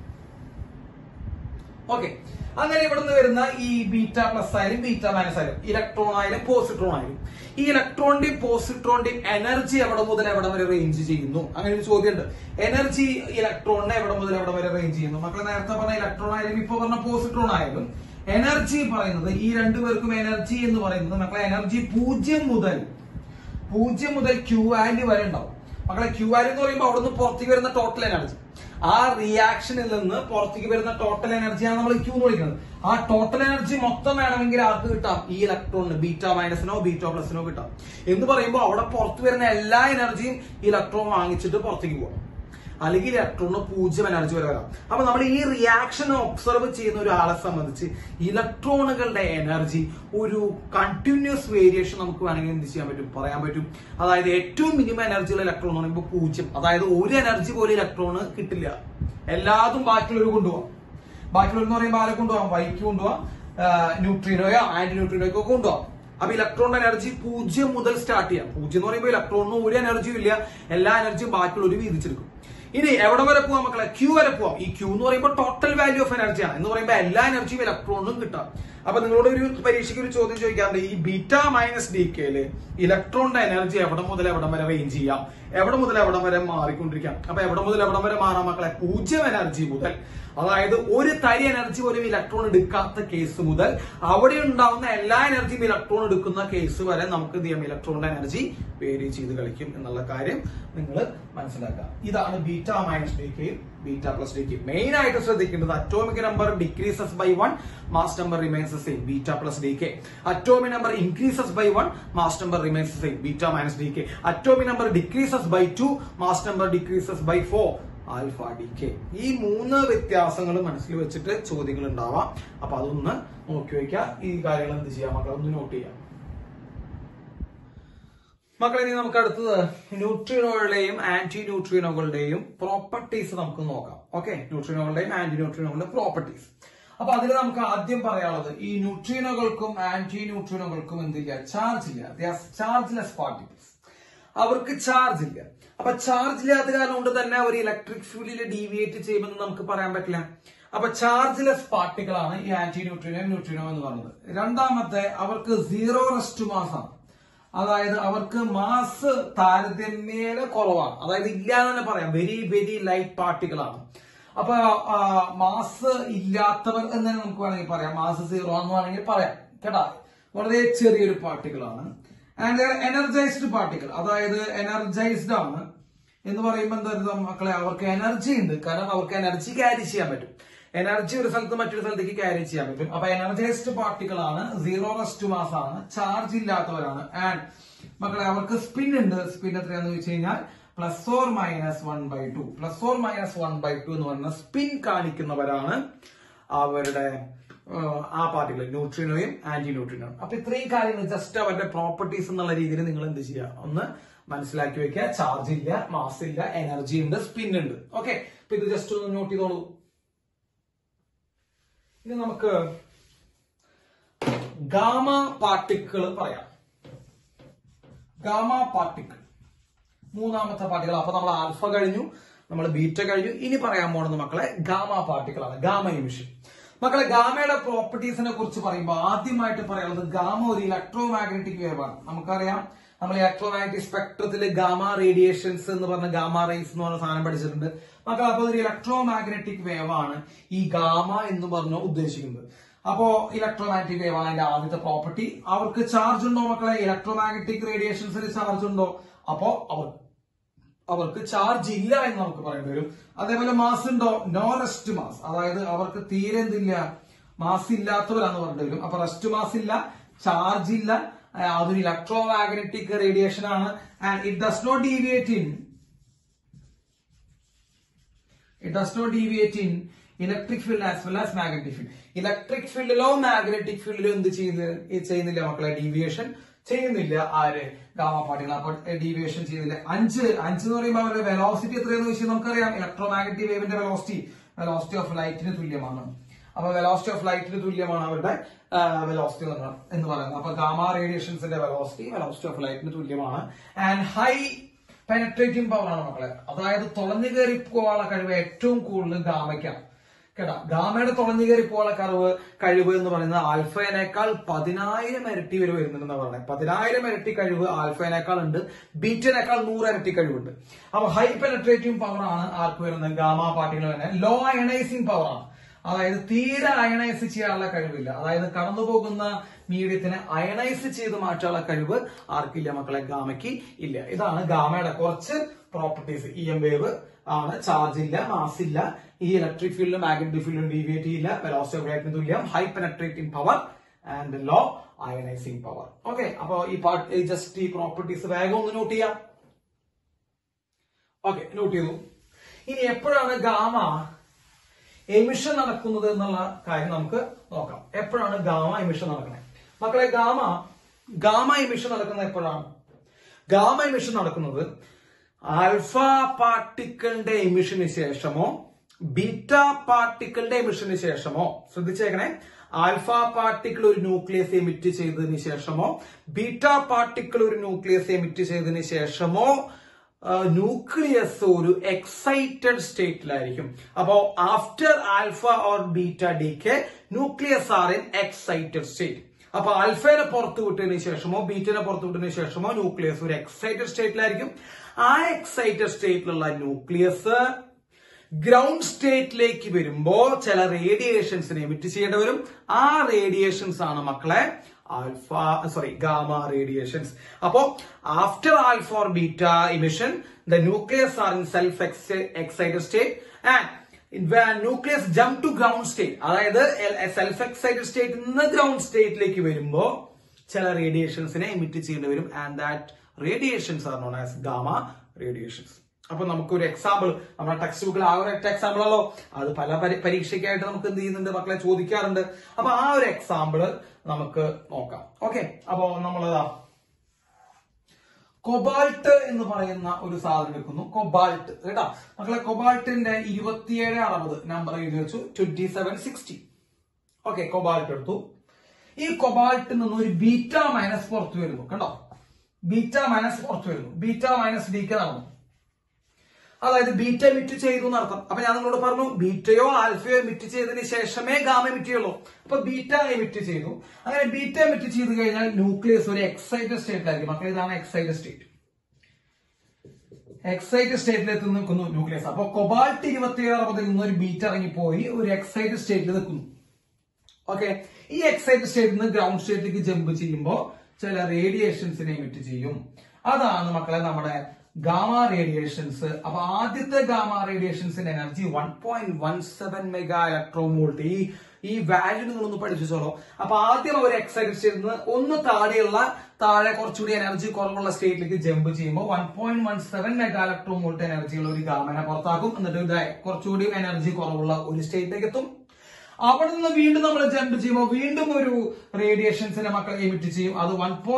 ഓക്കെ, അങ്ങനെ ഇവിടുന്ന് വരുന്ന ഈ ബീറ്റ പ്ലസ് ആയാലും ബീറ്റ മൈനസ് ആയാലും ഇലക്ട്രോൺ ആയാലും പോസിട്രോൺ ആയാലും ഈ ഇലക്ട്രോണിന്റെയും പോസിട്രോണിന്റെയും എനർജി എവിടെ മുതൽ എവിടെ വരെ റേഞ്ച് ചെയ്യുന്നു? അങ്ങനെ ഒരു ചോദ്യമുണ്ട്. എനർജി ഇലക്ട്രോണിനെ എവിടെ മുതൽ എവിടെ വരെ റേഞ്ച് ചെയ്യുന്നു? മക്കളെ നേരത്തെ പറഞ്ഞ ഇലക്ട്രോൺ ആയാലും ഇപ്പൊ പറഞ്ഞ പോസിട്രോൺ ആയാലും എനർജി പറയുന്നത്, ഈ രണ്ടുപേർക്കും എനർജി എന്ന് പറയുന്നത് മക്കളെ എനർജി 0 മുതൽ ക്യൂ വാല്യൂ വരെ ഉണ്ടാവും. മക്കളെ ക്യൂ വാല്യൂ എന്ന് പറയുമ്പോൾ അവിടുന്ന് പുറത്തേക്ക് വരുന്ന ടോട്ടൽ എനർജി, ആ റിയാക്ഷനിൽ നിന്ന് പുറത്തേക്ക് വരുന്ന ടോട്ടൽ എനർജിയാണ് നമ്മൾ ക്യൂ എന്ന് വിളിക്കുന്നത്. ആ ടോട്ടൽ എനർജി മൊത്തം വേണമെങ്കിൽ ആർക്ക് കിട്ടാം? ഈ ഇലക്ട്രോണിന് ബീറ്റ മൈനസിനോ ബീറ്റ പ്ലസിനോ കിട്ടാം. എന്ന് പറയുമ്പോൾ അവിടെ പുറത്തു വരുന്ന എല്ലാ എനർജിയും ഇലക്ട്രോൺ വാങ്ങിച്ചിട്ട് പുറത്തേക്ക് പോകാം. അല്ലെങ്കിൽ ഇലക്ട്രോണിന് 0 എനർജി വരെ വരാം. അപ്പൊ നമ്മൾ ഈ റിയാക്ഷൻ ഒബ്സർവ് ചെയ്യുന്ന ഒരാളെ സംബന്ധിച്ച് ഇലക്ട്രോണുകളുടെ എനർജി ഒരു കണ്ടിന്യൂസ് വേരിയേഷൻ നമുക്ക് വേണമെങ്കിൽ എന്ത് ചെയ്യാൻ പറ്റും, പറയാൻ പറ്റും. അതായത് ഏറ്റവും മിനിമം എനർജിയുള്ള ഇലക്ട്രോൺ എന്ന് പറയുമ്പോൾ 0. അതായത് ഒരു എനർജി പോലും ഇലക്ട്രോണ് കിട്ടില്ല. എല്ലാതും ബാക്കിയുള്ളവർ കൊണ്ടുപോകാം. ബാക്കിയുള്ളവർ എന്ന് പറയുമ്പോൾ ആരെ കൊണ്ടുപോകാം, വൈക്ക് കൊണ്ടുപോകാം, ന്യൂട്രീനോയോ ആന്റി ന്യൂട്രീനോയോ ഒക്കെ കൊണ്ടുപോകാം. അപ്പൊ ഇലക്ട്രോണിന്റെ എനർജി 0 മുതൽ സ്റ്റാർട്ട് ചെയ്യാം. 0 എന്ന് പറയുമ്പോൾ ഇലക്ട്രോണിന് ഒരു എനർജിയും ഇല്ല, എല്ലാ എനർജിയും ബാക്കിയുള്ളവർ വീതിച്ചെടുക്കും. ഇനി എവിടെ വരെ പോവാം മക്കളെ, ക്യൂ വരെ പോവാം. ഈ ക്യൂ എന്ന് പറയുമ്പോൾ ടോട്ടൽ വാല്യൂ ഓഫ് എനർജിയാണ്. എന്ന് പറയുമ്പോൾ എല്ലാ എനർജിയും ഇലക്ട്രോണിനും കിട്ടാം. അപ്പൊ നിങ്ങളോട് ഒരു പരീക്ഷയ്ക്ക് ഒരു ചോദ്യം ചോദിക്കാറുണ്ട്, ഈ ബീറ്റ മൈനസ് ഡി കെയില് ഇലക്ട്രോണിന്റെ എനർജി എവിടെ മുതൽ എവിടം വരെ റേഞ്ച് ചെയ്യാം, എവിടെ മുതൽ എവിടം വരെ മാറിക്കൊണ്ടിരിക്കാം. അപ്പൊ എവിടെ മുതൽ എവിടം വരെ മാറാം മക്കളെ, 0 എനർജി മുതൽ, അതായത് ഒരു തരി എനർജി പോലും ഇലക്ട്രോൺ എടുക്കാത്ത കേസ് മുതൽ അവിടെ ഉണ്ടാവുന്ന എല്ലാ എനർജിയും ഇലക്ട്രോൺ എടുക്കുന്ന കേസ് വരെ നമുക്ക് എന്ത് ചെയ്യാം, ഇലക്ട്രോണിന്റെ എനർജി വേരി ചെയ്ത് കളിക്കും എന്നുള്ള കാര്യം നിങ്ങൾ മനസ്സിലാക്കുക. ഇതാണ് beta minus decay, beta plus decay. Main ആയിട്ട് ശ്രദ്ധിക്കേണ്ടത് atomic number decreases by 1, mass number remains the same, beta plus decay. Atomic number increases by 1, mass number remains the same, beta minus decay. Atomic number decreases by 2, mass number decreases by 4, alpha decay. ഈ 3 വ്യത്യാസങ്ങൾ മനസ്സിൽ വെച്ചിട്ട് ചോദ്യങ്ങൾ ഉണ്ടാവാം. അപ്പൊ അതൊന്ന് നോക്കി വയ്ക്കുക. ഈ കാര്യങ്ങൾ എന്ത് ചെയ്യാം മക്കളെ, ഒന്ന് നോട്ട് ചെയ്യാം. മക്കളെ ഇനി നമുക്ക് അടുത്തത് ന്യൂട്രീനോകളുടെയും ആന്റി ന്യൂട്രീനോകളുടെയും പ്രോപ്പർട്ടീസ് നമുക്ക് നോക്കാം. ഓക്കെ, ന്യൂട്രീനോകളുടെയും ആന്റി ന്യൂട്രീനോകളുടെ പ്രോപ്പർട്ടീസ്. അപ്പൊ അതിൽ നമുക്ക് ആദ്യം പറയാനുള്ളത്, ഈ ന്യൂട്രീനോകൾക്കും ആന്റി ന്യൂട്രീനോകൾക്കും എന്തില്ല, ചാർജ് ഇല്ല. ചാർജ്ലെസ് പാർട്ടിക്കിൾസ്, അവർക്ക് ചാർജ് ഇല്ല. അപ്പൊ ചാർജ് ഇല്ലാത്ത കാരണം കൊണ്ട് തന്നെ ഒരു ഇലക്ട്രിക് ഫീൽഡിൽ ഡീവിയേറ്റ് ചെയ്യുമെന്ന് നമുക്ക് പറയാൻ പറ്റില്ല. അപ്പൊ ചാർജ്ലെസ് പാർട്ടിക്കിൾ ആണ് ഈ ആന്റി ന്യൂട്രീനോ ന്യൂട്രീനോ എന്ന് പറയുന്നത്. രണ്ടാമത്തെ, അവർക്ക് 0 റെസ്റ്റ് മാസ് ആണ്. അതായത് അവർക്ക് മാസ് താരതമ്യേന കുറവാണ്. അതായത് ഇല്ല എന്ന് തന്നെ പറയാം, വെരി വെരി ലൈറ്റ് പാർട്ടിക്കിൾ ആണ്. അപ്പൊ മാസ് ഇല്ലാത്തവർ എന്ന് തന്നെ നമുക്ക് വേണമെങ്കിൽ പറയാം, മാസ് 0 എന്ന് വേണമെങ്കിൽ പറയാം കേട്ടാ. വളരെ ചെറിയൊരു പാർട്ടിക്കിൾ ആണ്. ആൻഡ് എനർജൈസ്ഡ് പാർട്ടിക്കിൾ, അതായത് എനർജൈസ്ഡ് ആണ് എന്ന് പറയുമ്പോൾ എന്താ മക്കളെ, അവർക്ക് എനർജി ഉണ്ട്. കാരണം അവർക്ക് എനർജി ക്യാരി ചെയ്യാൻ പറ്റും. എനർജി ഒരു സ്ഥലത്ത് മറ്റൊരു സ്ഥലത്തേക്ക് ക്യാരി ചെയ്യാൻ പറ്റും. അപ്പൊ എനർജൈസ്ഡ് പാർട്ടിക്കിൾ ആണ്, 0 റെസ്റ്റ് മാസ് ആണ്, ചാർജ് ഇല്ലാത്തവരാണ്. ആൻഡ് മക്കളെ അവർക്ക് സ്പിൻ ഉണ്ട്. സ്പിൻ എത്രയാന്ന് ചോദിച്ചു കഴിഞ്ഞാൽ +or-1/2. +or-1/2 എന്ന് പറയുന്ന സ്പിൻ കാണിക്കുന്നവരാണ് അവരുടെ ആ പാർട്ടിക്കിൾ, ന്യൂട്രീനോയും ആന്റി ന്യൂട്രീനോയും. അപ്പൊ ഇത്രയും കാര്യങ്ങൾ ജസ്റ്റ് അവരുടെ പ്രോപ്പർട്ടീസ് എന്നുള്ള രീതിയിൽ നിങ്ങൾ എന്ത് ചെയ്യുക, ഒന്ന് മനസ്സിലാക്കി വെക്കുക. ചാർജ് ഇല്ല, മാസ് ഇല്ല, എനർജി ഉണ്ട്, സ്പിൻ ഉണ്ട്. ഓക്കെ, അപ്പൊ ഇത് ജസ്റ്റ് ഒന്ന് നോട്ട് ചെയ്തോളൂ. ഇനി നമുക്ക് ഗാമ പാർട്ടിക്കിൾ പറയാം. ഗാമ പാർട്ടിക്കിൾ മൂന്നാമത്തെ പാർട്ടിക്കിൾ. അപ്പൊ നമ്മൾ ആൽഫ കഴിഞ്ഞു, നമ്മൾ ബീറ്റ കഴിഞ്ഞു. ഇനി പറയാൻ പോണത് മക്കളെ ഗാമ പാർട്ടിക്കിൾ ആണ്, ഗാമ എമിഷൻ. മക്കളെ ഗാമയുടെ പ്രോപ്പർട്ടീസിനെ കുറിച്ച് പറയുമ്പോൾ ആദ്യമായിട്ട് പറയുന്നത്, ഗാമ ഒരു ഇലക്ട്രോ മാഗ്നറ്റിക് വേവ് ആണ്. നമുക്കറിയാം, നമ്മൾ ഇലക്ട്രോമാഗ്നറ്റിക് സ്പെക്ട്രത്തിൽ ഗാമ റേഡിയേഷൻസ് എന്ന് പറഞ്ഞ ഗാമ റേസ് എന്ന് പറഞ്ഞ സാധനം പഠിച്ചിട്ടുണ്ട് മക്കൾ. അപ്പൊ ഒരു ഇലക്ട്രോ മാഗ്നറ്റിക് വേവ് ആണ് ഈ ഗാമ എന്ന് പറഞ്ഞ ഉദ്ദേശിക്കുന്നത്. അപ്പോ ഇലക്ട്രോ മാഗ്നറ്റിക് വേവ് ആണ് അതിന്റെ ആദ്യത്തെ പ്രോപ്പർട്ടി. അവർക്ക് ചാർജ് ഉണ്ടോ മക്കളെ, ഇലക്ട്രോ മാഗ്നറ്റിക് റേഡിയേഷൻസിൽ ചാർജ് ഉണ്ടോ? അപ്പോ അവർക്ക് ചാർജ് ഇല്ല എന്ന് നമുക്ക് പറയേണ്ടി വരും. അതേപോലെ മാസ് ഉണ്ടോ, നോ റെസ്റ്റ് മാസ്, അതായത് അവർക്ക് തീരെ എന്തില്ല, മാസ് ഇല്ലാത്തവരാന്ന് പറയേണ്ടി വരും. അപ്പൊ റെസ്റ്റ് മാസ് ഇല്ല, ചാർജ് ഇല്ല, അതൊരു ഇലക്ട്രോ മാഗ്നറ്റിക് റേഡിയേഷൻ ആണ്. And it does not deviate in electric field as well as magnetic field. Electric ഫീൽഡിലോ മാഗ്നറ്റിക് ഫീൽഡിലോ എന്ത് ചെയ്യുന്നില്ല മക്കളെ, ഡീവിയേഷൻ ചെയ്യുന്നില്ല. ആര്, ഗാമ പാർട്ടിക്കിൾ. അപ്പൊ ഡീവിയേഷൻ ചെയ്യുന്നില്ല. 5 എന്ന് പറയുമ്പോൾ അവരുടെ വെലോസിറ്റി എത്രയെന്ന് വെച്ചാൽ നമുക്കറിയാം, ഇലക്ട്രോ മാഗ്നറ്റിക് വേവിന്റെ വെലോസിറ്റി ഓഫ് ലൈറ്റിന് തുല്യമാണ്. അപ്പൊ വെലോസിറ്റി ഓഫ് ലൈറ്റിന് തുല്യമാണ് അവരുടെ വെലോസിറ്റി എന്ന് പറയുന്നത്. അപ്പൊ ഗാമ റേഡിയേഷൻസിന്റെ വെലോസിറ്റി ഓഫ് ലൈറ്റിന് തുല്യമാണ്. ആൻഡ് ഹൈ പെനട്രേറ്റിംഗ് പവർ ആണ് മക്കളെ. അതായത് തുളഞ്ഞു കയറി പോകാനുള്ള കഴിവ് ഏറ്റവും കൂടുതൽ ഗാമയ്ക്കാണ് കേട്ടോ. ഗാമയുടെ തുളഞ്ഞു കയറി പോകാനുള്ള കഴിവ് എന്ന് പറയുന്നത് ആൽഫയേക്കാൾ 10,000 ഇരട്ടി വരെ വരുന്നുണ്ടെന്ന് പറയുന്നത്. 10,000 ഇരട്ടി കഴിവ് ആൽഫയേക്കാൾ ഉണ്ട്, ബീറ്റനേക്കാൾ 100 ഇരട്ടി കഴിവുണ്ട്. അപ്പൊ ഹൈ പെനട്രേറ്റിംഗ് പവർ ആണ് ആർക്ക് വരുന്നത്, ഗാമ പാർട്ടിക്കിൾ തന്നെ. ലോ അയണൈസിംഗ് പവർ ആണ്, അതായത് തീരെ അയണൈസ് ചെയ്യാനുള്ള കഴിവില്ല. അതായത് കടന്നു പോകുന്ന മീഡിയത്തിനെ അയണൈസ് ചെയ്ത് മാറ്റാനുള്ള കഴിവ് ആർക്കില്ല മക്കളെ, ഗാമയ്ക്ക് ഇല്ല. ഇതാണ് ഗാമയുടെ കുറച്ച് പ്രോപ്പർട്ടീസ്. EM വേവ് ആണ്, ചാർജ് ഇല്ല, മാസ് ഇല്ല, ഈ ഇലക്ട്രിക് ഫീൽഡിലും മാഗ്നറ്റിക് ഫീൽഡിലും ഡീവിയേറ്റ് ചെയ്യില്ല, വെലോസിറ്റി ഓഫ് ലൈറ്റിന് തുല്യം, high penetrating power and low ionizing power. Okay, അപ്പൊ ഈ പ്രോപ്പർട്ടീസ് വേഗം ഒന്ന് നോട്ട് ചെയ്യാം. ഓക്കെ, നോട്ട് ചെയ്തു. ഇനി എപ്പോഴാണ് ഗാമ എമിഷൻ നടക്കുന്നത് എന്നുള്ള കാര്യം നമുക്ക് നോക്കാം. എപ്പോഴാണ് ഗാമ എമിഷൻ നടക്കുന്നത്? മക്കളെ, ഗാമ എമിഷൻ നടക്കുന്നത് എപ്പോഴാണ്? ഗാമ എമിഷൻ നടക്കുന്നത് ആൽഫ പാർട്ടിക്കിളിന്റെ എമിഷന് ശേഷമോ ബീറ്റ പാർട്ടിക്കിളിന്റെ എമിഷന് ശേഷമോ, ശ്രദ്ധിച്ചേക്കണേ, ആൽഫ പാർട്ടിക്കിൾ ഒരു ന്യൂക്ലിയസ് എമിറ്റ് ചെയ്തതിന് ശേഷമോ ബീറ്റ പാർട്ടിക്കിൾ ഒരു ന്യൂക്ലിയസ് എമിറ്റ് ചെയ്തതിന് ശേഷമോ ന്യൂക്ലിയസ് ഒരു എക്സൈറ്റഡ് സ്റ്റേറ്റിലായിരിക്കും. അപ്പോ after alpha or beta decay nucleus are in excited state. അപ്പൊ ആൽഫയെ പുറത്തു വിട്ടതിന് ശേഷമോ ബീറ്റനെ പുറത്തു വിട്ടതിന് ശേഷമോ ന്യൂക്ലിയസ് ഒരു എക്സൈറ്റഡ് സ്റ്റേറ്റിലായിരിക്കും. ആ എക്സൈറ്റഡ് സ്റ്റേറ്റിലുള്ള ന്യൂക്ലിയസ് ഗ്രൗണ്ട് സ്റ്റേറ്റിലേക്ക് വരുമ്പോ ചില റേഡിയേഷൻസിനെ എമിറ്റ് ചെയ്യേണ്ടി വരും. ആ റേഡിയേഷൻസ് ആണ് മക്കളെ ഗാമ റേഡിയേഷൻസ്. അപ്പോ after alpha or beta emission the nucleus are in self excited state and nucleus jump to ground state. അതായത് സെൽഫ് എക്സൈറ്റഡ് സ്റ്റേറ്റ് നിന്ന് ഗ്രൗണ്ട് സ്റ്റേറ്റിലേക്ക് വരുമ്പോ ചില റേഡിയേഷൻസിനെ എമിറ്റ് ചെയ്യേണ്ടി വരും. And that radiations are known as gamma radiations. അപ്പൊ നമുക്കൊരു എക്സാമ്പിൾ നമ്മുടെ ടെക്സ്റ്റ് ബുക്കിൽ ആ ഒരു എക്സാമ്പിൾ ആണല്ലോ, അത് പല പരീക്ഷയ്ക്കായിട്ട് നമുക്ക് എന്ത് ചെയ്യുന്നുണ്ട് മക്കളെ, ചോദിക്കാറുണ്ട്. അപ്പൊ ആ ഒരു എക്സാമ്പിൾ നമുക്ക് നോക്കാം. ഓക്കെ, അപ്പൊ നമ്മളതാ കൊബാൾട്ട് എന്ന് പറയുന്ന ഒരു സാധനം എടുക്കുന്നു. കൊബാൾട്ട് കേട്ടോ മക്കളെ, കൊബാൾട്ടിന്റെ 2760 നമ്പർ എഴുതി വെച്ചു, 2760. ഓക്കെ, കൊബാൾട്ട് എടുത്തു. ഈ കൊബാൾട്ടിൽ നിന്ന് ഒരു ബീറ്റ മൈനസ് പുറത്തു വരുന്നു. കണ്ടോ, ബീറ്റ മൈനസ് പുറത്തു വരുന്നു. ബീറ്റ മൈനസ് ഡീക്ക് നടന്നു. അതായത് ബീറ്റ എമിറ്റ് ചെയ്തു എന്നർത്ഥം. അപ്പൊ ഞാൻ നിങ്ങളോട് പറഞ്ഞു ബീറ്റയോ ആൽഫയോ എമിറ്റ് ചെയ്തതിന് ശേഷമേ ഗാമ എമിറ്റ് ചെയ്യുള്ളൂ. അപ്പൊ ബീറ്റ എമിറ്റ് ചെയ്തു. അങ്ങനെ ബീറ്റ എമിറ്റ് ചെയ്ത് കഴിഞ്ഞാൽ ന്യൂക്ലിയസ് ഒരു എക്സൈറ്റഡ് സ്റ്റേറ്റിലായിരിക്കും. മക്കളെ, ഇതാണ് എക്സൈറ്റഡ് സ്റ്റേറ്റ്. എക്സൈറ്റഡ് സ്റ്റേറ്റിലേക്ക് നിൽക്കുന്നു ന്യൂക്ലിയസ്. അപ്പൊ കൊബാൾട്ട് 2760 നിന്ന് ഒരു ബീറ്റ ഇറങ്ങിപ്പോയി ഒരു എക്സൈറ്റഡ് സ്റ്റേറ്റിൽ നിൽക്കുന്നു. ഓക്കെ, ഈ എക്സൈറ്റഡ് സ്റ്റേറ്റിൽ നിന്ന് ഗ്രൗണ്ട് സ്റ്റേറ്റിലേക്ക് ജമ്പ് ചെയ്യുമ്പോൾ ചില റേഡിയേഷൻസിനെ എമിറ്റ് ചെയ്യും. അതാണ് മക്കളെ നമ്മുടെ ഗാമ റേഡിയേഷൻസ്. അപ്പൊ ആദ്യത്തെ ഗാമ റേഡിയേഷൻസിന്റെ എനർജി 1.17 മെഗാ ഇലക്ട്രോവോൾട്ട്. ഈ വാല്യൂ നിങ്ങളൊന്ന് പഠിച്ചോളൂ. അപ്പൊ ആദ്യം ഒരു എക്സൈറ്റഡ് സ്റ്റേറ്റിൽ നിന്ന് ഒന്ന് താഴെ കുറച്ചുകൂടി എനർജി കുറവുള്ള സ്റ്റേറ്റിലേക്ക് ജമ്പ് ചെയ്യുമ്പോൾ 1.17 മെഗാ ഇലക്ട്രോവോൾട്ട് എനർജിയുള്ള ഒരു ഗാമനെ പുറത്താക്കും. എന്നിട്ട് കുറച്ചുകൂടി എനർജി കുറവുള്ള ഒരു സ്റ്റേറ്റിലേക്ക് എത്തും. അവിടെ നിന്ന് വീണ്ടും നമ്മൾ ജമ്പ് ചെയ്യുമ്പോൾ വീണ്ടും ഒരു റേഡിയേഷൻസിനെ മക്കൾ എമിറ്റ് ചെയ്യും. അത്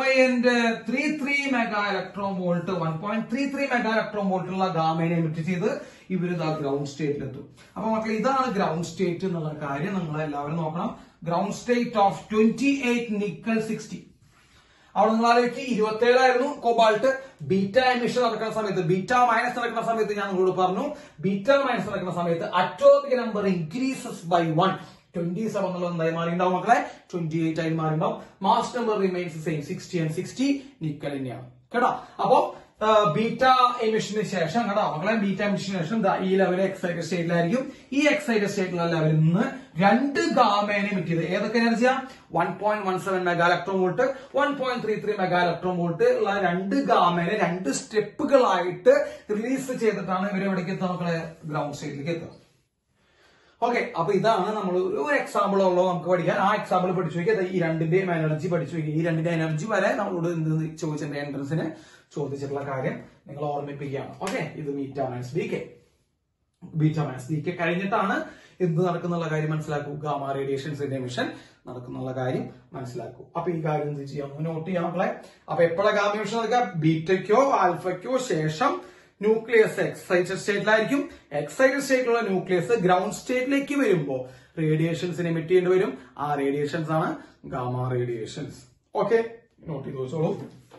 1.33 മെഗാ ഇലക്ട്രോവോൾട്ട് 1.33 മെഗാ ഇലക്ട്രോവോൾട്ടുള്ള ഗാമേനെ എമിറ്റ് ചെയ്ത് ഇവര് ഗ്രൗണ്ട് സ്റ്റേറ്റിലെത്തും. അപ്പൊ മക്കൾ, ഇതാണ് ഗ്രൗണ്ട് സ്റ്റേറ്റ് എന്നുള്ള കാര്യം നിങ്ങൾ എല്ലാവരും നോക്കണം. Ground state of 28 nickel 60. അവിടെ നിങ്ങൾ ആലോചിച്ച് 27 ആയിരുന്നു കൊബാൾട്ട്. ബീറ്റ എമിഷൻ നടക്കുന്ന സമയത്ത്, ബീറ്റ മൈനസ് നടക്കുന്ന സമയത്ത് ഞാൻ നിങ്ങളോട് പറഞ്ഞു, ബീറ്റ മൈനസ് നടക്കുന്ന സമയത്ത് അറ്റോമിക് നമ്പർ ഇൻക്രീസസ് ബൈ 1. 27 എന്നുള്ളത് എന്തായി മാറിണ്ടാവും മക്കളെ, 28 ആയി മാറിണ്ടാവും. Mass number remains same, 60 and 60 nickel തന്നെയാണ് കേട്ടോ. അപ്പോ ബീറ്റ എമിഷന് ശേഷം കേട്ടോ മക്കളെ, ബീറ്റ എമിഷന് ശേഷം ഈ ലെവൽ എക്സൈറ്റഡ് സ്റ്റേറ്റിലായിരിക്കും. ഈ എക്സൈറ്റഡ് സ്റ്റേറ്റിലുള്ള ലെവലിൽ നിന്ന് രണ്ട് ഗാമേനെ എമിറ്റ് ചെയ്ത് ഏതൊക്കെ എനർജിയാ, 1.17 മെഗാ ഇലക്ട്രോവോൾട്ട് 1.33 മെഗാ ഇലക്ട്രോവോൾട്ട് ഉള്ള രണ്ട് ഗാമേനെ രണ്ട് സ്റ്റെപ്പുകളായിട്ട് റിലീസ് ചെയ്തിട്ടാണ് ഇവർ എവിടേക്ക് എത്തുക മക്കളെ, ഗ്രൗണ്ട് സ്റ്റേറ്റിലേക്ക് എത്തുക. ഓക്കെ, അപ്പൊ ഇതാണ് നമ്മൾ ഒരു എക്സാമ്പിൾ ഉള്ളത് നമുക്ക് പഠിക്കാൻ. ആ എക്സാമ്പിൾ പഠിച്ചു നോക്കിയാൽ ഈ രണ്ടിന്റെയും എനർജി പഠിച്ചു നോക്കി. ഈ രണ്ടിന്റെ എനർജി വരെ നമ്മളോട് എന്ത് ചോദിച്ചിട്ടുണ്ട്, എൻട്രൻസിന് ചോദിച്ചിട്ടുള്ള കാര്യം നിങ്ങൾ ഓർമ്മിപ്പിക്കുകയാണ്. ഓക്കെ, ഇത് ബീറ്റ മൈനസ് ഡീക്കെ കഴിഞ്ഞിട്ടാണ് എന്ത് നടക്കുന്നുള്ള കാര്യം മനസ്സിലാക്കൂ, ഗാമ റേഡിയേഷൻസിന്റെ എമിഷൻ നടക്കുന്നുള്ള കാര്യം മനസ്സിലാക്കൂ. അപ്പൊ ഈ കാര്യം എന്ത് ചെയ്യാം, നോട്ട് ചെയ്യാം മക്കളെ. അപ്പൊ എപ്പോഴാണ് ഗാമ എമിഷൻ നടക്കുക, ബീറ്റയ്ക്കോ ആൽഫയ്ക്കോ ശേഷം ന്യൂക്ലിയസ് എക്സൈറ്റഡ് സ്റ്റേറ്റിലായിരിക്കും. എക്സൈറ്റഡ് സ്റ്റേറ്റിലുള്ള ന്യൂക്ലിയസ് ഗ്രൗണ്ട് സ്റ്റേറ്റിലേക്ക് വരുമ്പോൾ റേഡിയേഷൻസിനെ എമിറ്റ് ചെയ്യേണ്ടി വരും. ആ റേഡിയേഷൻസ് ആണ് ഗാമ റേഡിയേഷൻസ്. ഓക്കെ, നോട്ട് ചെയ്ത് വെച്ചോളൂ.